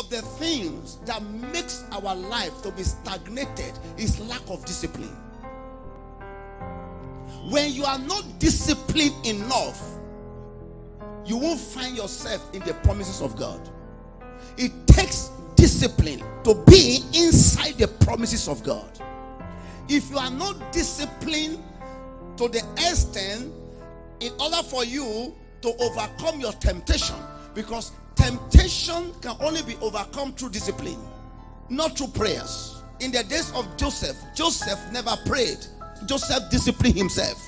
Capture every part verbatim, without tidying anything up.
of the things that makes our life to be stagnated is lack of discipline. When you are not disciplined enough, you won't find yourself in the promises of God. It takes discipline to be inside the promises of God. If you are not disciplined to the extent, in order for you to overcome your temptation, because temptation can only be overcome through discipline, not through prayers. In the days of Joseph, Joseph never prayed. Joseph disciplined himself.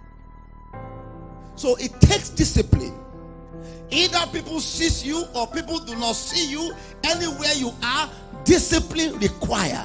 So it takes discipline. Either people see you or people do not see you, anywhere you are, discipline required.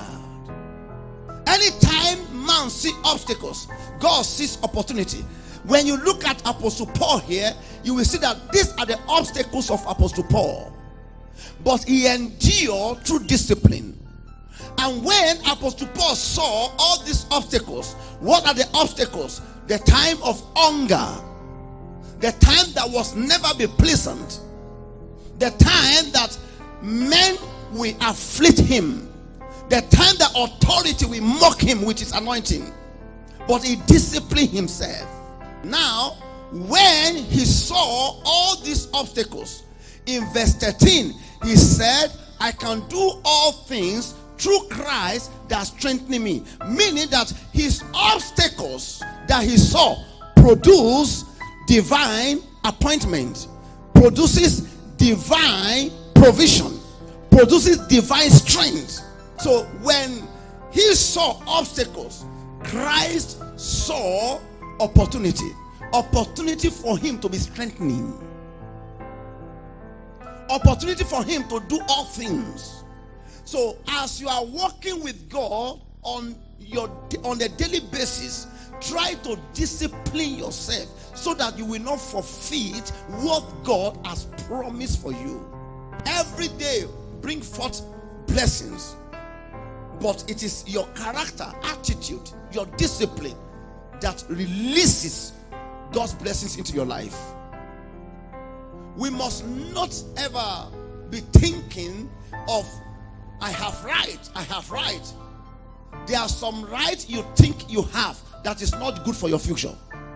Anytime man sees obstacles, God sees opportunity. When you look at Apostle Paul here, you will see that these are the obstacles of Apostle Paul. But he endured through discipline. And when Apostle Paul saw all these obstacles, what are the obstacles? The time of hunger, the time that was never be pleasant, the time that men will afflict him, the time that authority will mock him with his anointing. But he disciplined himself. Now, when he saw all these obstacles, in verse thirteen, he said, I can do all things through Christ that strengthens me. Meaning that his obstacles that he saw produce divine appointment, produces divine provision, produces divine strength. So when he saw obstacles, Christ saw opportunity. Opportunity for him to be strengthening. Opportunity for him to do all things. So as you are walking with God on your on a daily basis, try to discipline yourself so that you will not forfeit what God has promised for you. Every day bring forth blessings, but it is your character, attitude, your discipline that releases God's blessings into your life. We must not ever be thinking of I have right, I have right. There are some rights you think you have that is not good for your future.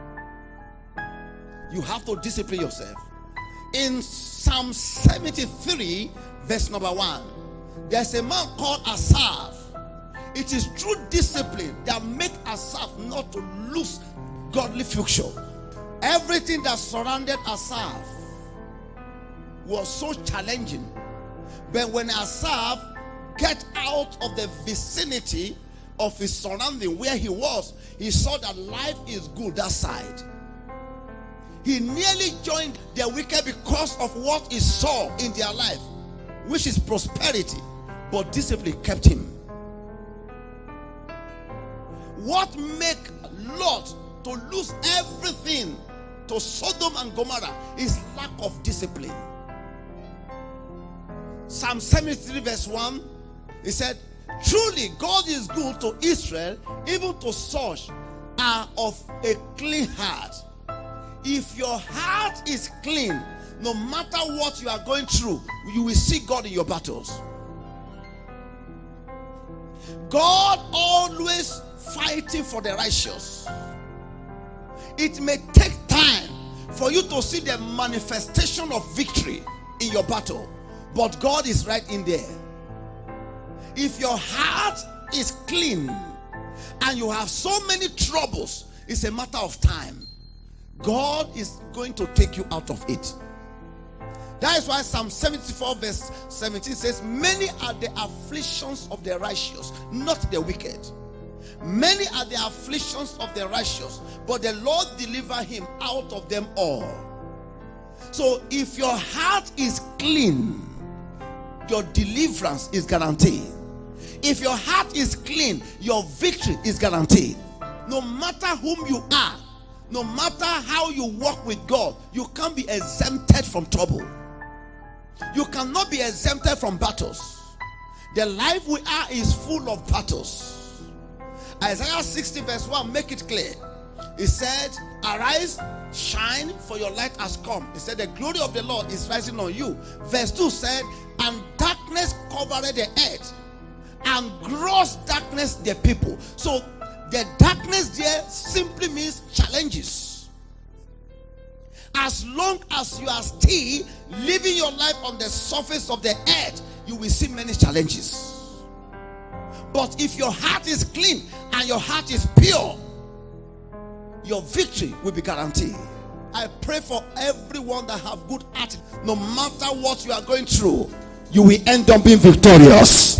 You have to discipline yourself. In Psalm seventy-three, verse number one, there's a man called Asaph. It is true discipline that makes Asaph not to lose godly future. Everything that surrounded Asaph was so challenging. But when Asaph get out of the vicinity of his surrounding where he was, he saw that life is good that side. He nearly joined the wicked because of what he saw in their life, which is prosperity, but discipline kept him. What made Lot to lose everything to Sodom and Gomorrah is lack of discipline. Psalm seventy-three verse one, he said, truly God is good to Israel, even to such are of a clean heart. If your heart is clean, no matter what you are going through, you will see God in your battles. God always fighting for the righteous. It may take time for you to see the manifestation of victory in your battle, but God is right in there. If your heart is clean and you have so many troubles, it's a matter of time. God is going to take you out of it. That is why Psalm seventy-four verse seventeen says, many are the afflictions of the righteous, not the wicked. Many are the afflictions of the righteous, but the Lord deliver him out of them all. So if your heart is clean, your deliverance is guaranteed. If your heart is clean, your victory is guaranteed. No matter whom you are, no matter how you walk with God, you can't be exempted from trouble. You cannot be exempted from battles. The life we are is full of battles. Isaiah sixty verse one make it clear. He said, arise, shine, for your light has come. He said, the glory of the Lord is rising on you. Verse two said, and darkness covered the earth, and gross darkness the people. So the darkness there simply means challenges. As long as you are still living your life on the surface of the earth, you will see many challenges. But if your heart is clean and your heart is pure, your victory will be guaranteed. I pray for everyone that have good heart. No matter what you are going through, you will end up being victorious.